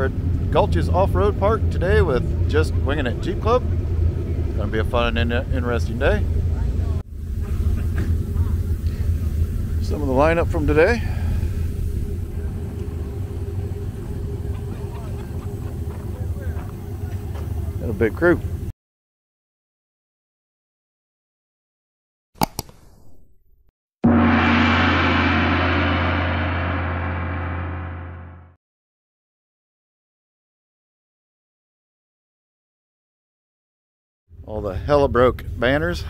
We're at Gulch's Off-Road Park today with Just Winging It Jeep Club. It's going to be a fun and interesting day. Some of the lineup from today. And a big crew. All the hella broke banners.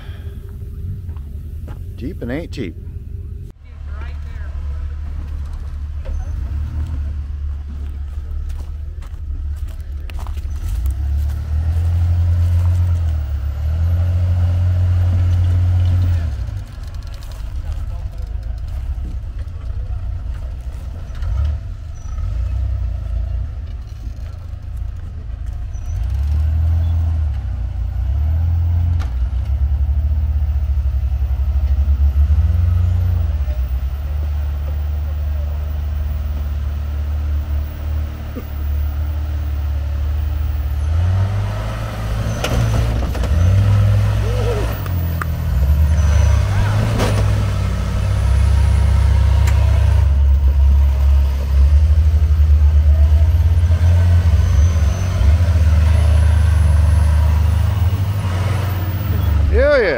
Jeep and ain't cheap. Hell yeah.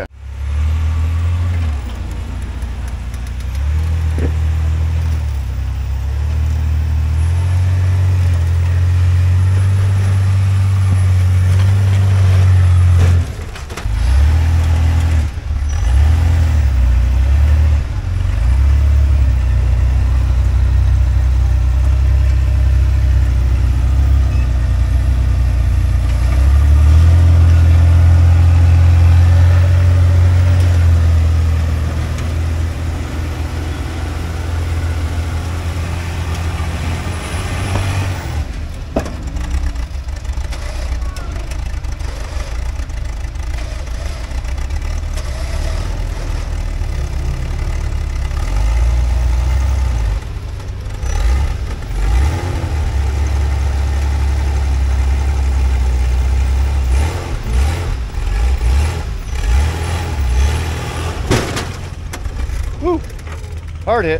Woo! Hard hit.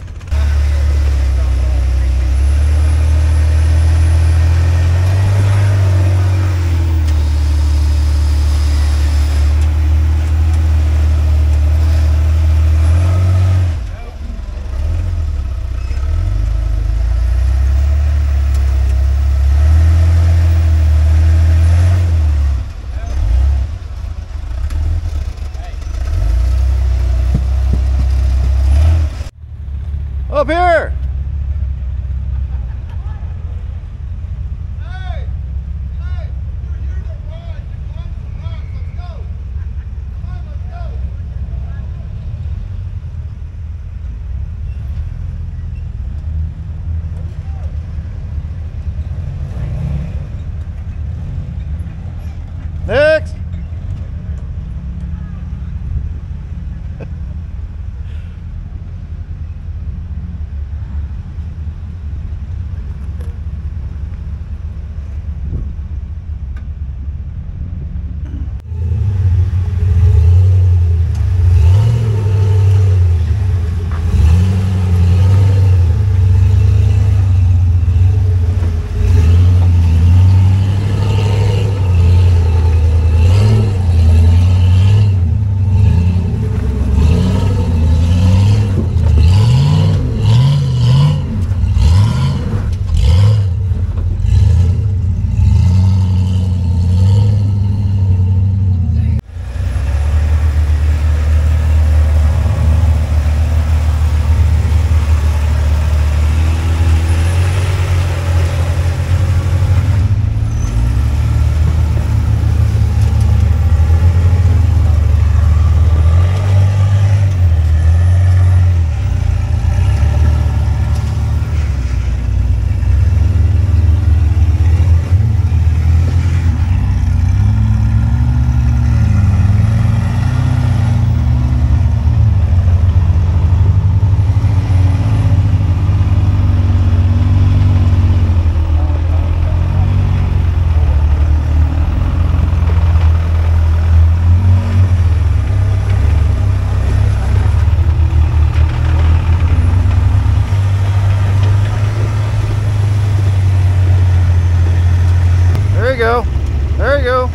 There you go.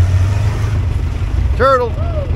Turtle.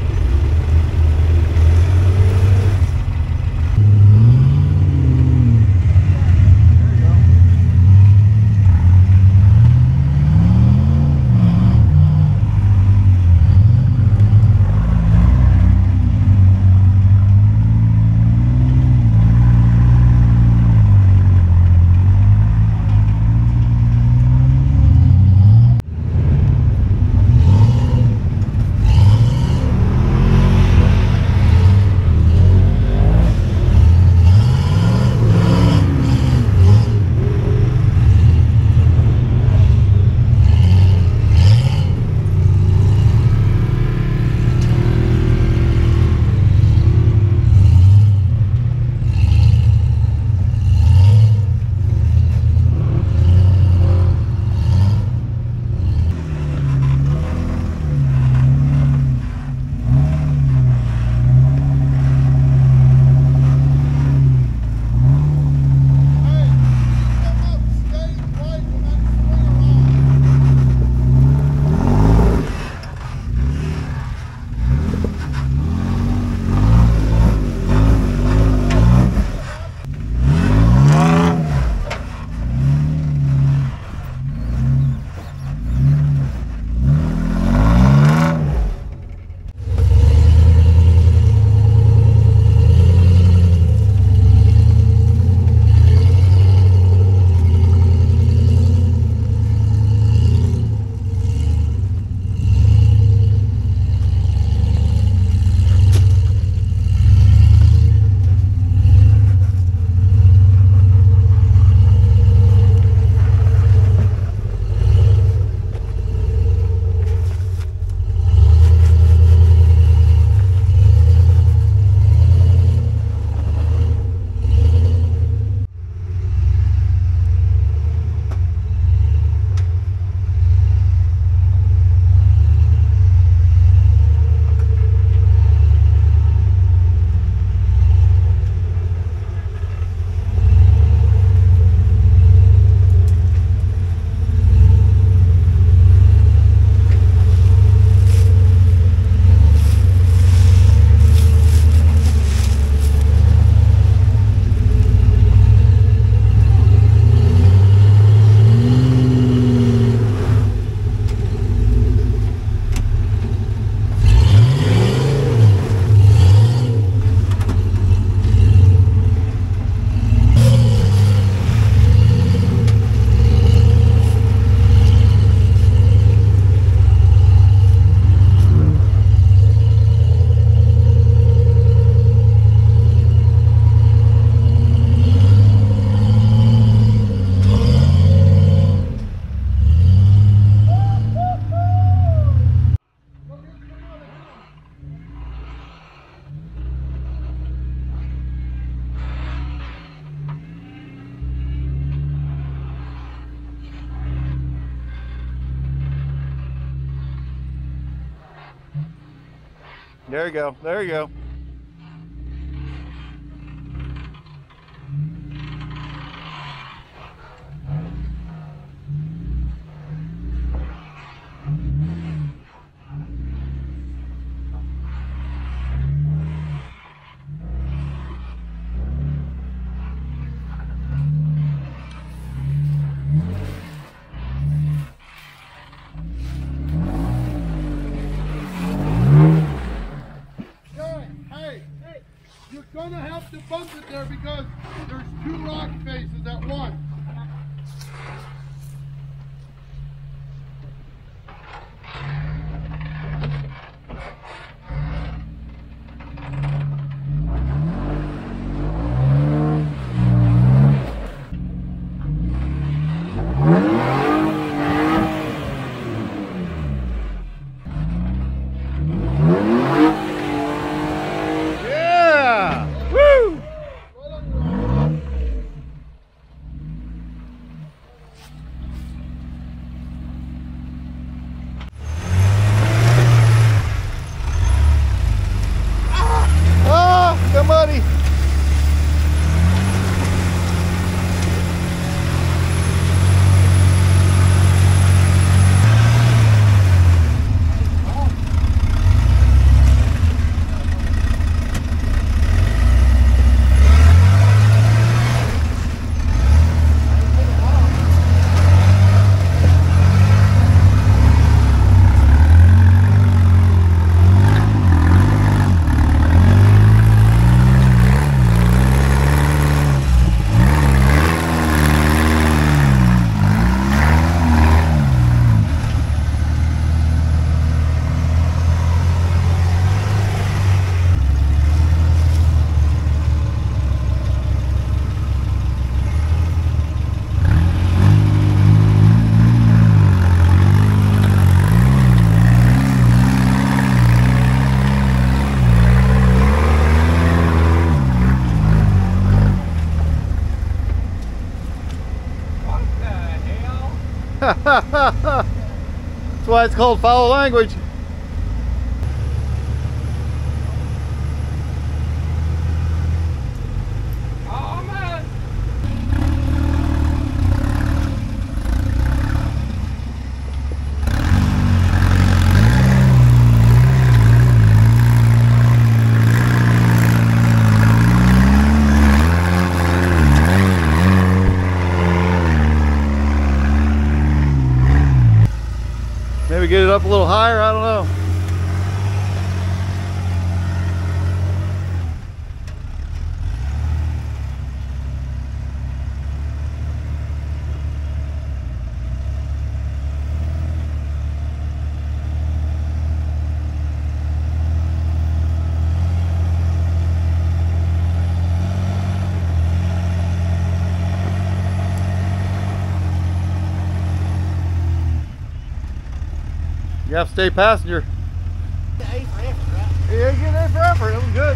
There you go. There you go. Going. That's why it's called foul language. Oh man! Maybe get it up a little higher, I don't know. You have to stay passenger. A for effort, right? Yeah, get A for effort. That was good.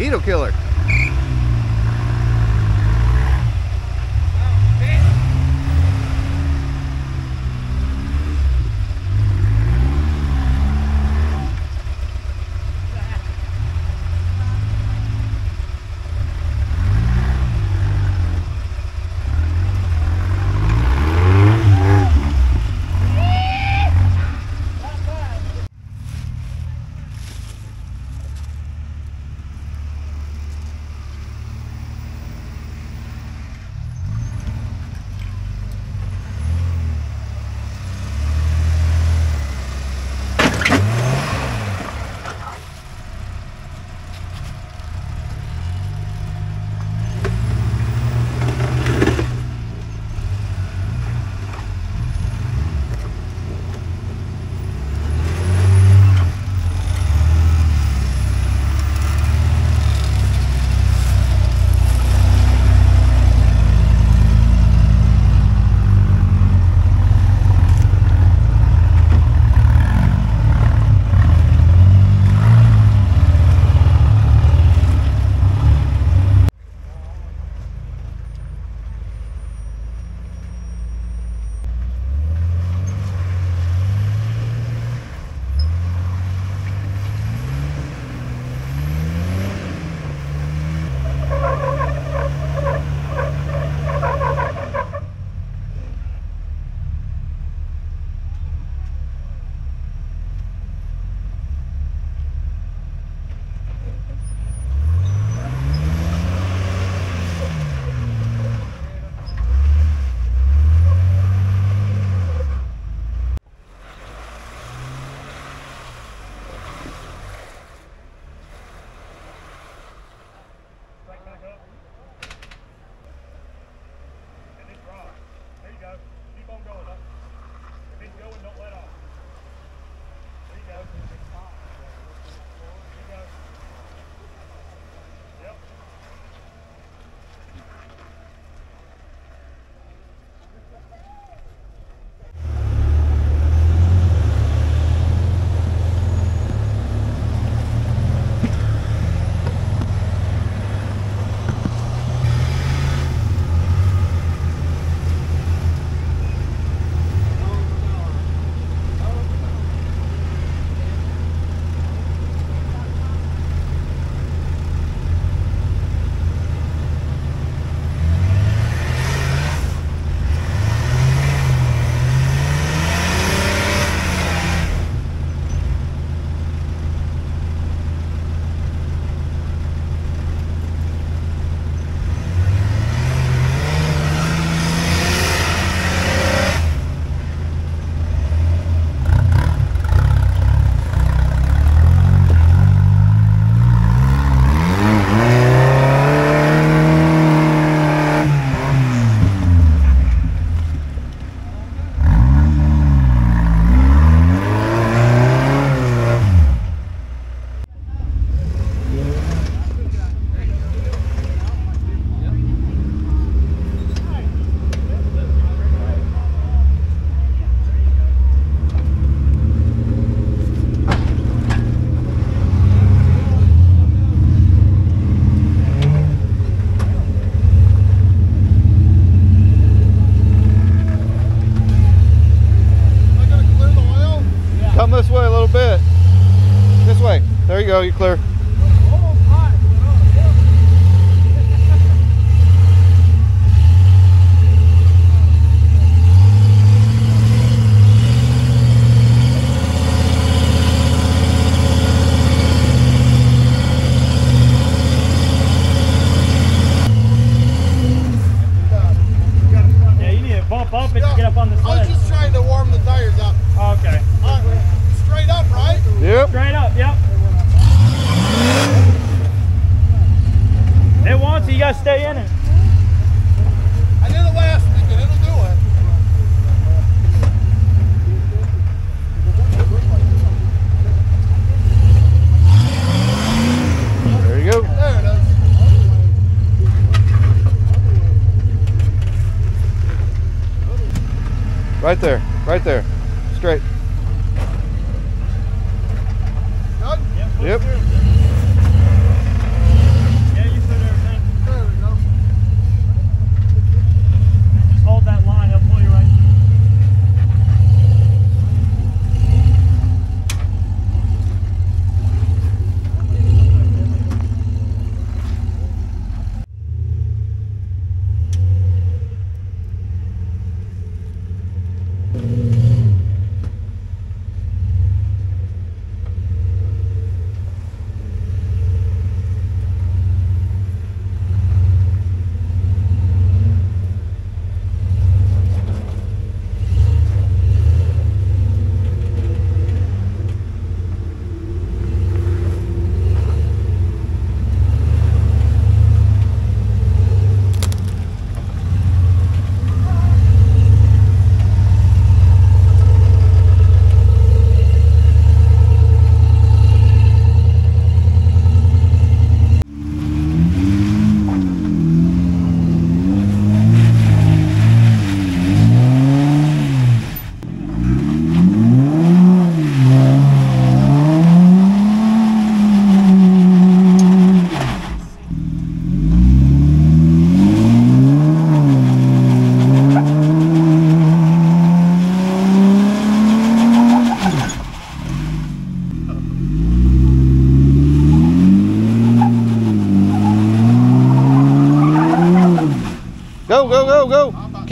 mosquito killer. Come this way a little bit. This way. There you go, you're clear. Yeah, you need to bump up and get up on the sled. I was just trying to warm the tires up. Okay. Straight up, right? Yep. Straight up, yep. It won't, so you gotta stay in it. I did it last week and it'll do it. There you go. There it is. Right there. Right there. Straight. Good? Yep.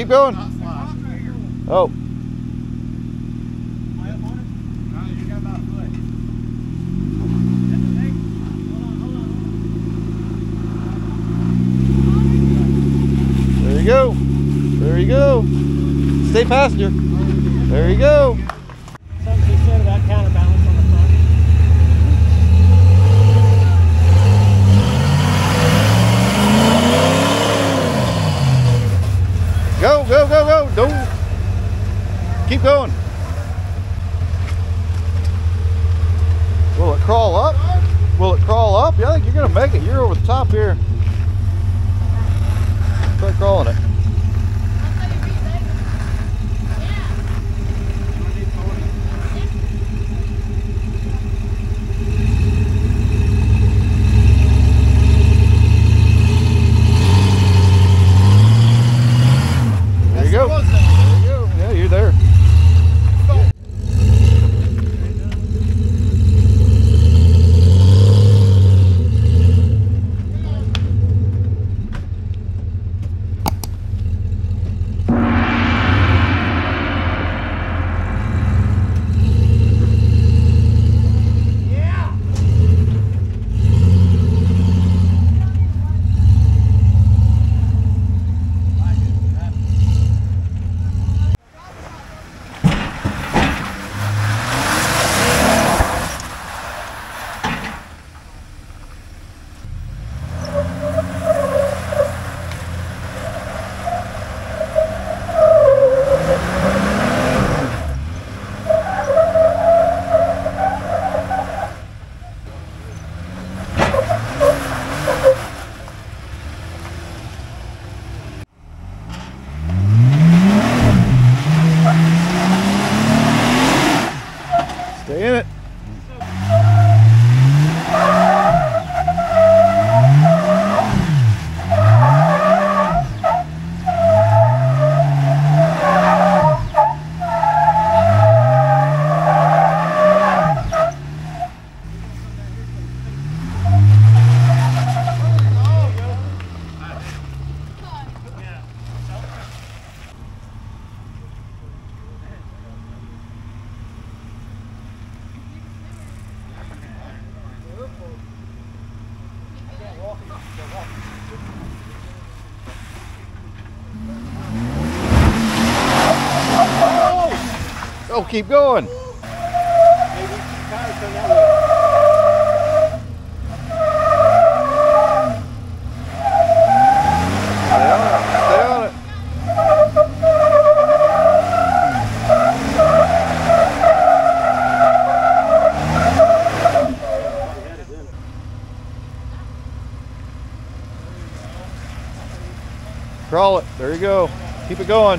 keep going. Oh. There you go. There you go. Stay passenger. There you go. Something she said about counterbalance on the front. Go, go, go, go. Don't. Keep going. Will it crawl up? Will it crawl up? Yeah, I think you're going to make it. You're over the top here. Try crawling it. There you go. There you go. Yeah, you're there. Stay in it. Oh, keep going. Stay on it. Stay on it. Crawl it. There you go. Keep it going.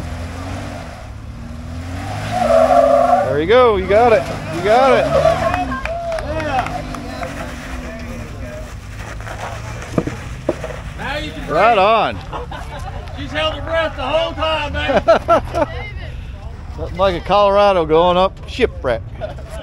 There you go. You got it. You got it. Now you can Right on. She's held her breath the whole time, man. Nothing like a Colorado going up shipwreck.